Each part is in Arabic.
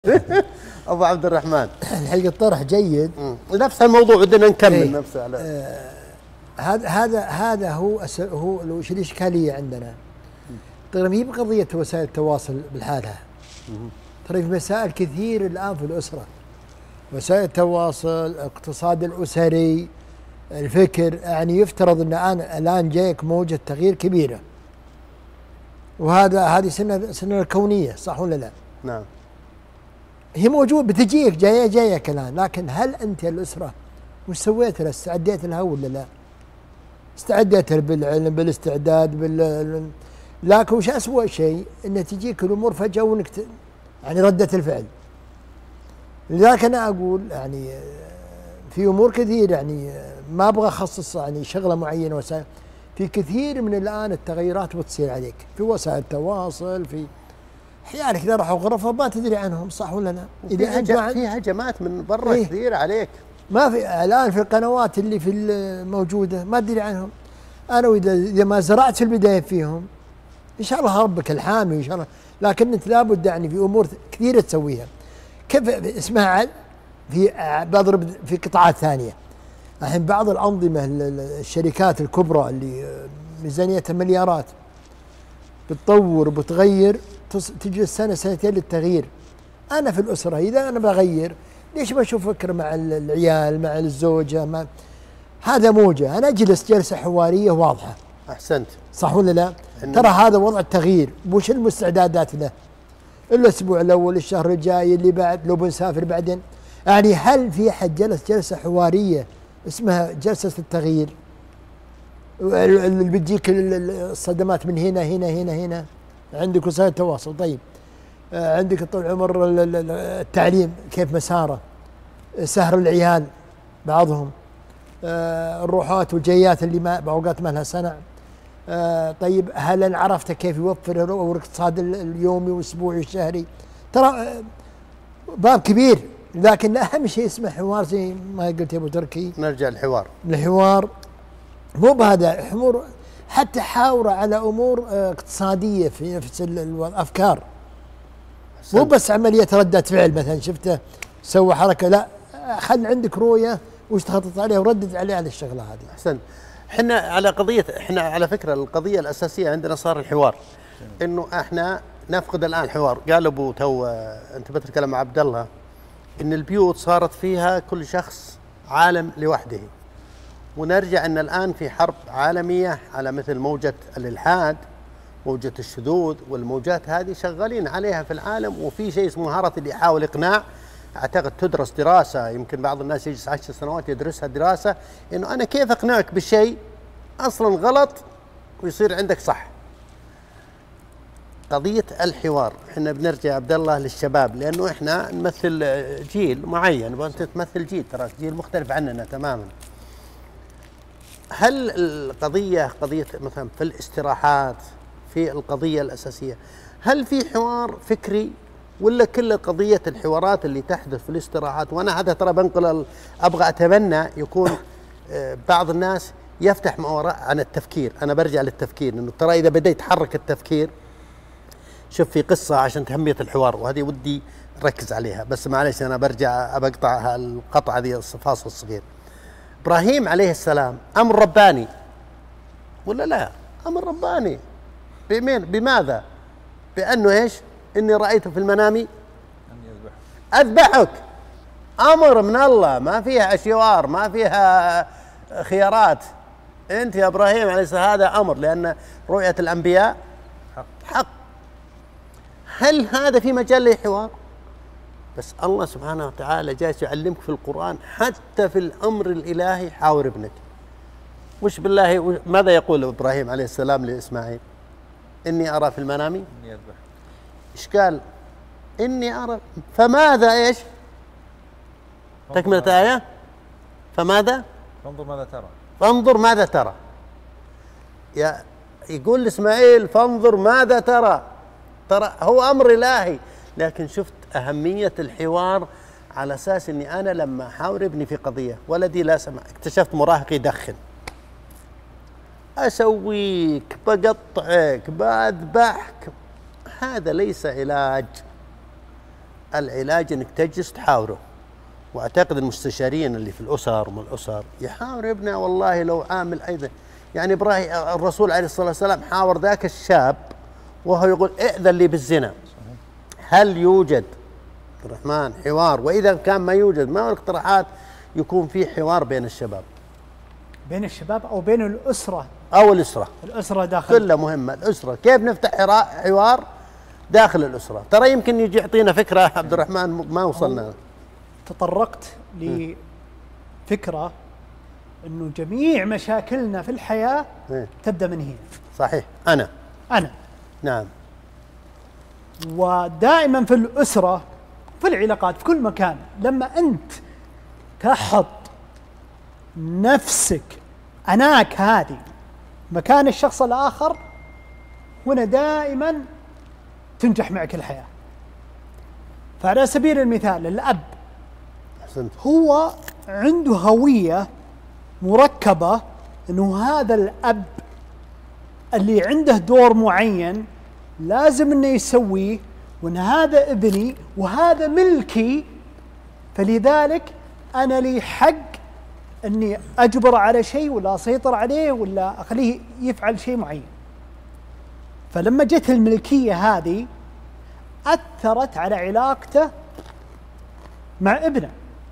ابو عبد الرحمن، الحقيقة الطرح جيد. نفس الموضوع بدنا نكمل نفسه على هذا هو الاشكاليه عندنا. ترى ما هي بقضيه وسائل التواصل بالحالة، ترى في مسائل كثير الان في الاسره، وسائل التواصل، الاقتصاد الاسري، الفكر. يعني يفترض ان الان جايك موجه تغيير كبيره، هذه سنه الكونيه، صح ولا لا؟ نعم، هي موجود بتجيك جايك الان، لكن هل انت الاسره وش سويت لها؟ استعديت لها ولا لا؟ استعديت بالعلم، بالاستعداد، لكن وش اسوء شيء؟ ان تجيك الامور فجاه وانك يعني رده الفعل. لذلك انا اقول يعني في امور كثير، يعني ما ابغى اخصص يعني شغله معينه، وسائل في كثير من الان التغيرات بتصير عليك في وسائل التواصل، في احيانا كذا راحوا غرفه ما تدري عنهم، صح ولا لا؟ في هجمات من برا كثير عليك. ما في الان في القنوات اللي في الموجوده ما تدري عنهم. انا واذا ما زرعت في البدايه فيهم ان شاء الله ربك الحامي ان شاء الله، لكن انت لابد يعني في امور كثيره تسويها. كيف اسمها بضرب في قطاعات ثانيه. الحين بعض الانظمه الشركات الكبرى اللي ميزانيتها مليارات بتطور وبتغير، تجلس سنه سنتين للتغيير. انا في الاسره اذا انا بغير ليش ما اشوف فكره مع العيال، مع الزوجه، هذا موجه، انا اجلس جلسه حواريه واضحه. احسنت، صح ولا لا؟ ترى هذا وضع التغيير، وش المستعدات له؟ الاسبوع الاول، الشهر الجاي، اللي بعد، لو بنسافر بعدين. يعني هل في احد جلس جلسه حواريه اسمها جلسه التغيير؟ اللي بتجيك الصدمات من هنا هنا هنا هنا، عندك وسائل التواصل، طيب عندك طول العمر التعليم كيف مساره، سهر العيال بعضهم، الروحات والجيات اللي ما باوقات ما لها صنع. طيب هل انا عرفت كيف يوفر الاقتصاد اليومي والاسبوعي والشهري؟ ترى باب كبير، لكن اهم شيء اسمه حوار زي ما قلت يا ابو تركي. نرجع الحوار مو بهذا حمور، حتى حاوره على امور اقتصاديه في نفس الافكار، مو بس عمليه رده فعل مثلا شفته سوى حركه، لا خل عندك رؤيه وش تخطط عليها وردد عليها على الشغله هذه. احسن. احنا على فكره القضيه الاساسيه عندنا صار الحوار، انه احنا نفقد الان الحوار. قال ابو انت بتتكلم مع عبد الله ان البيوت صارت فيها كل شخص عالم لوحده، ونرجع ان الان في حرب عالميه على مثل موجه الالحاد، موجه الشذوذ، والموجات هذه شغالين عليها في العالم. وفي شيء اسمه مهاره الايحاء والاقناع، اعتقد تدرس دراسه، يمكن بعض الناس يجلس 10 سنوات يدرسها دراسه، انه انا كيف اقنعك بشيء اصلا غلط ويصير عندك صح. قضيه الحوار، احنا بنرجع عبد الله للشباب، لانه احنا نمثل جيل معين، وانت تمثل جيل، ترى جيل مختلف عننا تماما. هل القضيه قضيه مثلا في الاستراحات، في القضيه الاساسيه، هل في حوار فكري ولا كل قضية الحوارات اللي تحدث في الاستراحات؟ وأنا هذا ترى بنقل، أبغى أتمنى يكون بعض الناس يفتح ما وراء عن التفكير. أنا برجع للتفكير، إنه ترى إذا بدأ يتحرك التفكير، شوف في قصة عشان تهمية الحوار، وهذه ودي ركز عليها، بس معلش أنا برجع أقطع القطعة هذه الفاصل الصغير. إبراهيم عليه السلام أمر رباني ولا لا؟ أمر رباني. بماذا؟ بأنه إيش؟ إني رأيت في المنام أذبحك. أمر من الله، ما فيها أشوار، ما فيها خيارات. أنت يا إبراهيم عليه السلام هذا أمر، لأن رؤية الأنبياء حق. هل هذا في مجال للحوار؟ بس الله سبحانه وتعالى جالس يعلمك في القرآن حتى في الأمر الإلهي حاور ابنك. وش بالله ماذا يقول إبراهيم عليه السلام لإسماعيل؟ إني أرى في المنام إني أذبحك. إيش قال؟ إني أرى. فماذا إيش؟ تكملة الآية. فماذا؟ فانظر ماذا ترى. فانظر ماذا ترى. يقول لإسماعيل فانظر ماذا ترى. ترى هو أمر إلهي، لكن شفت أهمية الحوار على أساس إني أنا لما أحاور ابني في قضية، ولدي لا سمع، اكتشفت مراهق يدخن، أسويك، بقطعك، بذبحك. هذا ليس علاج. العلاج انك تجلس تحاوره. واعتقد المستشارين اللي في الاسر ومن الاسر يحاور ابنه، والله لو عامل ايضا يعني ابراهيم الرسول عليه الصلاه والسلام حاور ذاك الشاب وهو يقول ائذن لي بالزنا. هل يوجد عبد الرحمن حوار؟ واذا كان ما يوجد، ما هو الاقتراحات يكون في حوار بين الشباب؟ بين الشباب او بين الاسره؟ او الاسره. الاسره داخل كلها مهمه. الاسره كيف نفتح حوار داخل الاسره؟ ترى يمكن يجي يعطينا فكره عبد الرحمن ما وصلنا. تطرقت لفكره انه جميع مشاكلنا في الحياه تبدا من هنا. صحيح. انا نعم. ودائما في الاسره، في العلاقات، في كل مكان، لما انت تحط نفسك اناك هذه مكان الشخص الاخر، هنا دائما تنجح معك الحياه. فعلى سبيل المثال الاب هو عنده هويه مركبه انه هذا الاب اللي عنده دور معين لازم انه يسويه، وان هذا ابني وهذا ملكي، فلذلك انا لي حق اني اجبر على شيء ولا اسيطر عليه ولا اخليه يفعل شيء معين. فلما جت الملكيه هذه اثرت على علاقته مع ابنه.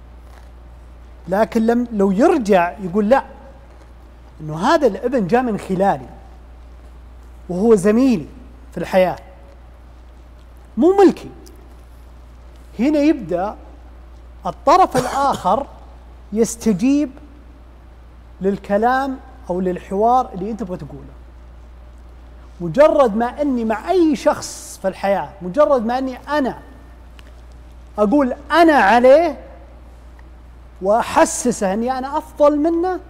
لكن لو يرجع يقول لا، انه هذا الابن جاء من خلالي وهو زميلي في الحياه مو ملكي، هنا يبدا الطرف الاخر يستجيب للكلام او للحوار اللي انت تبغى تقوله. مجرد ما اني مع اي شخص في الحياه، مجرد ما اني انا اقول انا عليه واحسسه اني انا افضل منه،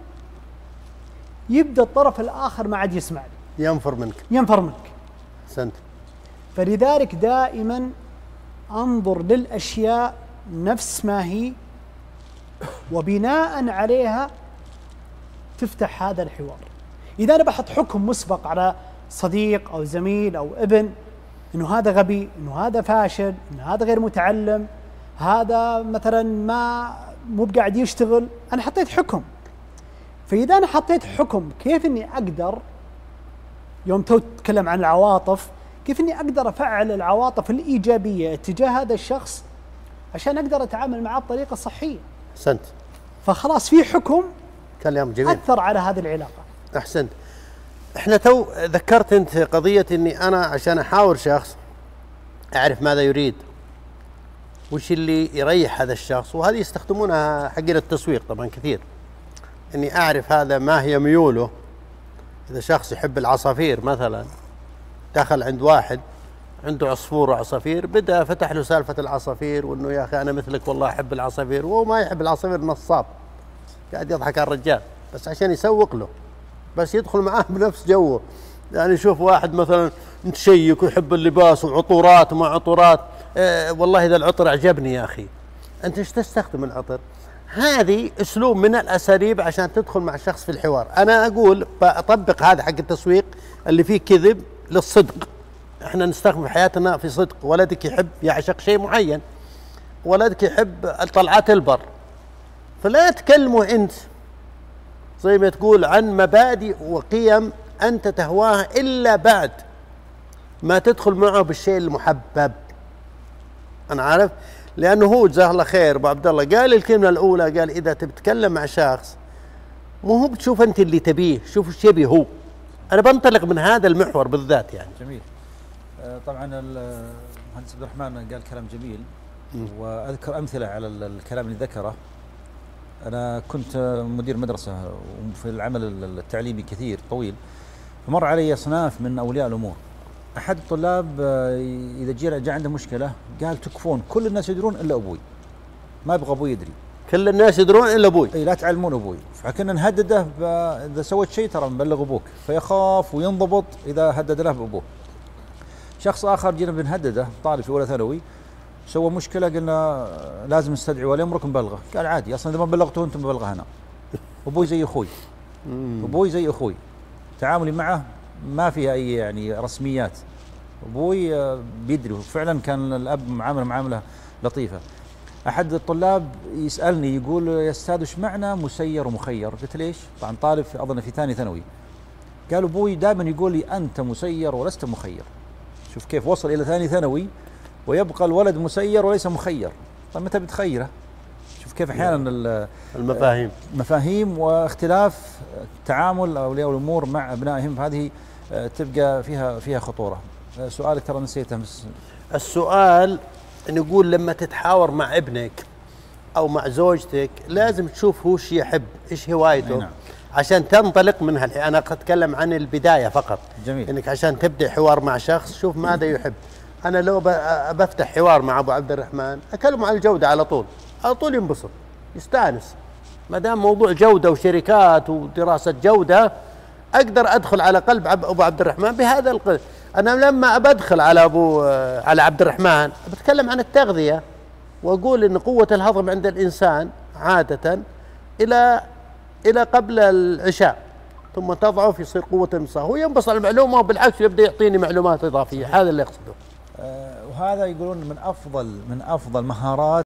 يبدا الطرف الاخر ما عاد يسمع لي، ينفر منك. سنت. فلذلك دائما انظر للاشياء نفس ما هي، وبناء عليها تفتح هذا الحوار. اذا انا بحط حكم مسبق على صديق او زميل او ابن انه هذا غبي، انه هذا فاشل، انه هذا غير متعلم، هذا مثلا مو بقاعد يشتغل، انا حطيت حكم. فاذا انا حطيت حكم، كيف اني اقدر يوم تتكلم عن العواطف، كيف اني اقدر افعل العواطف الايجابيه تجاه هذا الشخص عشان اقدر اتعامل معه بطريقه صحيه. احسنت. فخلاص في حكم كلام جميل اثر على هذه العلاقه. احسنت. احنا تو ذكرت انت قضيه اني انا عشان احاور شخص اعرف ماذا يريد، وش اللي يريح هذا الشخص، وهذه يستخدمونها حقين التسويق طبعا كثير، اني اعرف هذا ما هي ميوله. اذا شخص يحب العصافير مثلا، دخل عند واحد عنده عصفور وعصافير، بدا فتح له سالفه العصافير، وانه يا اخي انا مثلك والله احب العصافير، وهو ما يحب العصافير، نصاب قاعد يضحك على الرجال بس عشان يسوق له، بس يدخل معاه بنفس جوه. يعني يشوف واحد مثلا متشيك ويحب اللباس وعطورات وما عطورات، والله اذا العطر اعجبني يا اخي. انت ايش تستخدم العطر؟ هذه اسلوب من الاساليب عشان تدخل مع الشخص في الحوار. انا اقول بطبق هذا حق التسويق اللي فيه كذب للصدق. احنا نستخدم في حياتنا في صدق. ولدك يحب يعشق شيء معين، ولدك يحب طلعات البر، فلا تكلمه انت زي ما تقول عن مبادئ وقيم انت تهواها الا بعد ما تدخل معه بالشيء المحبب. انا عارف، لانه هو جزاه الله خير ابو عبد الله قال الكلمه الاولى، قال اذا تبي تتكلم مع شخص مو هو بتشوف انت اللي تبيه، شوف ايش يبي هو. انا بنطلق من هذا المحور بالذات يعني. جميل. طبعا المهندس عبد الرحمن قال كلام جميل، واذكر امثله على الكلام اللي ذكره. انا كنت مدير مدرسه وفي العمل التعليمي كثير طويل، فمر علي اصناف من اولياء الامور. احد الطلاب اذا جاء عنده مشكله قال تكفون كل الناس يدرون الا ابوي، ما يبغى ابوي يدري. كل الناس يدرون الا ابوي. اي لا تعلمون ابوي. فكنا نهدده اذا سويت شيء ترى نبلغ ابوك، فيخاف وينضبط اذا هدد له بابوه. شخص اخر جينا بنهدده، طالب في اولى ثانوي، سوى مشكله قلنا لازم نستدعي ولي امرك نبلغه، قال عادي اصلا اذا ما بلغته انت ببلغه انا. ابوي زي اخوي. ابوي زي اخوي. تعاملي معه ما فيها اي يعني رسميات. ابوي بيدري، وفعلا كان الاب معامله لطيفة. أحد الطلاب يسألني يقول يا أستاذ وش معنى مسير ومخير؟ قلت ليش؟ طبعا طالب أظن في ثاني ثانوي. قال أبوي دائما يقول لي أنت مسير ولست مخير. شوف كيف وصل إلى ثاني ثانوي ويبقى الولد مسير وليس مخير. طيب متى بتخيره؟ شوف كيف أحيانا المفاهيم واختلاف تعامل أولياء الأمور مع أبنائهم، هذه تبقى فيها خطورة. سؤالك ترى نسيته بس. السؤال نقول لما تتحاور مع ابنك أو مع زوجتك لازم تشوف هو ايش يحب، ايش هوايته، نعم. عشان تنطلق منها. أنا أتكلم عن البداية فقط. جميل. إنك عشان تبدأ حوار مع شخص شوف ماذا يحب. أنا لو بفتح حوار مع أبو عبد الرحمن أكلمه عن الجودة على طول ينبسط يستانس. ما دام موضوع جودة وشركات ودراسة جودة أقدر أدخل على قلب أبو عبد الرحمن بهذا القلب. أنا لما بدخل على على عبد الرحمن بتكلم عن التغذية وأقول إن قوة الهضم عند الإنسان عادة إلى قبل العشاء، ثم تضعف يصير قوة المصاه، هو ينبسط على المعلومة وبالعكس يبدأ يعطيني معلومات إضافية. هذا اللي أقصده. وهذا يقولون من أفضل مهارات